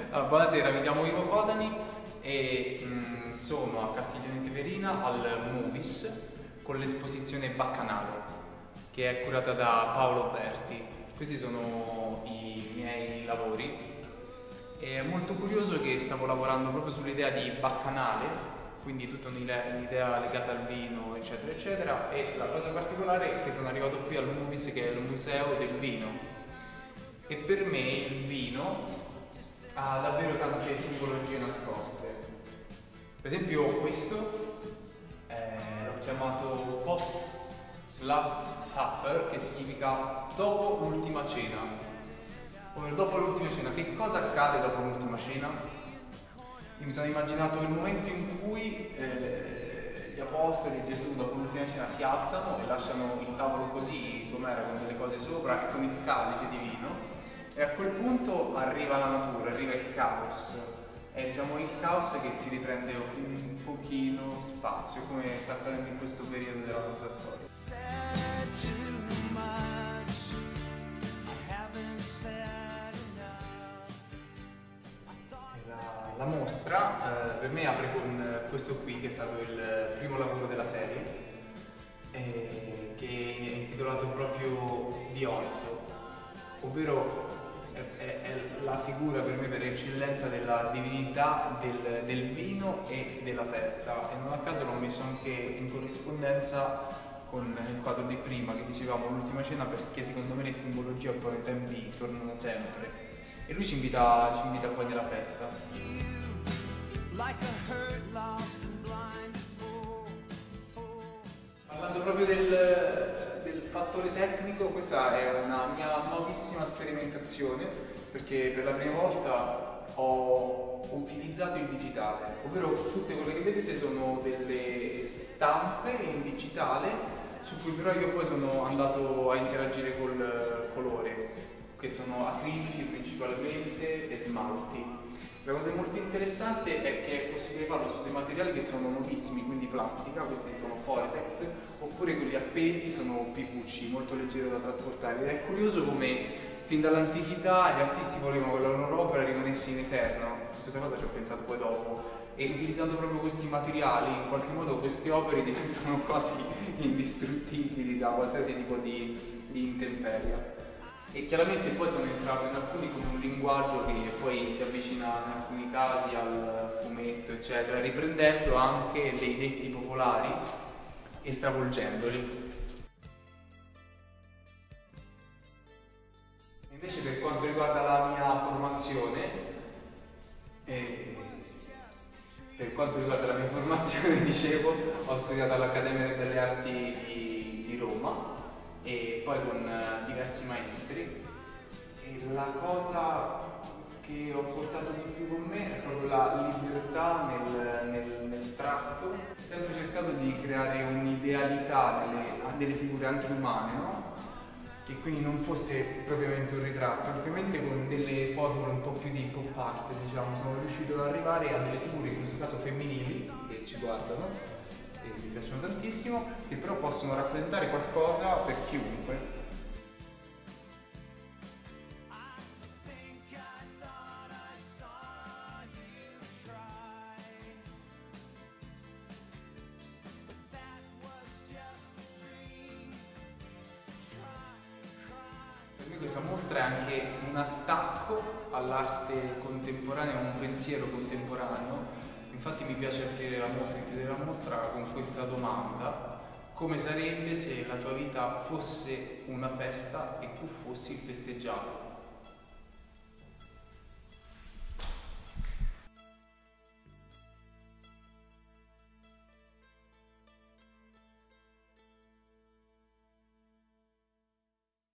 Buonasera, mi chiamo Ivo Codani e sono a Castiglione Teverina al Movies con l'esposizione Baccanale, che è curata da Paolo Berti. Questi sono i miei lavori e è molto curioso che stavo lavorando proprio sull'idea di Baccanale, quindi tutta un'idea legata al vino, eccetera, eccetera, e la cosa particolare è che sono arrivato qui al Movies, che è il museo del vino, e per me il vino ha davvero tante simbologie nascoste. Per esempio questo l'ho chiamato Post Last Supper, che significa dopo l'ultima cena. Come dopo l'ultima cena, che cosa accade dopo l'ultima cena? Io mi sono immaginato il momento in cui gli apostoli, Gesù, dopo l'ultima cena si alzano e lasciano il tavolo così com'era, con delle cose sopra e con il calice di vino. E a quel punto arriva la natura, arriva il caos. È diciamo il caos che si riprende un pochino spazio, come sta accadendo in questo periodo della nostra storia. La mostra per me apre con questo qui, che è stato il primo lavoro della serie, che è intitolato proprio Dioniso, ovvero è la figura per me per eccellenza della divinità del vino e della festa, e non a caso l'ho messo anche in corrispondenza con il quadro di prima che dicevamo, l'ultima cena, perché secondo me le simbologie un po' nei tempi tornano sempre e lui ci invita poi nella festa. Parlando proprio del fattore tecnico, questa è una mia nuovissima sperimentazione, perché per la prima volta ho utilizzato il digitale, ovvero tutte quelle che vedete sono delle stampe in digitale su cui però io poi sono andato a interagire col colore, che sono acrilici principalmente e smalti. La cosa molto interessante è che è possibile farlo su dei materiali che sono nuovissimi, quindi plastica, questi sono Foretex, oppure quelli appesi sono PVC, molto leggero da trasportare. Ed è curioso come fin dall'antichità gli artisti volevano che la loro opera rimanesse in eterno. Questa cosa ci ho pensato poi dopo, e utilizzando proprio questi materiali in qualche modo queste opere diventano quasi indistruttibili da qualsiasi tipo di intemperia. E chiaramente poi sono entrato in alcuni con un linguaggio che poi si avvicina in alcuni casi al fumetto, eccetera, riprendendo anche dei detti popolari e stravolgendoli. Invece per quanto riguarda la mia formazione, dicevo, ho studiato all'Accademia delle Belle Arti di Roma e poi con diversi maestri, e la cosa che ho portato di più con me è proprio la libertà nel tratto. Ho sempre cercato di creare un'idealità delle figure anche umane, no? Che quindi non fosse propriamente un ritratto, altrimenti con delle formule un po' più di pop art, diciamo, sono riuscito ad arrivare a delle figure, in questo caso femminili, che ci guardano e mi piacciono tantissimo, che però possono rappresentare qualcosa per chiunque. Per me questa mostra è anche un attacco all'arte contemporanea, a un pensiero contemporaneo. Infatti mi piace aprire la mostra con questa domanda: come sarebbe se la tua vita fosse una festa e tu fossi il festeggiato?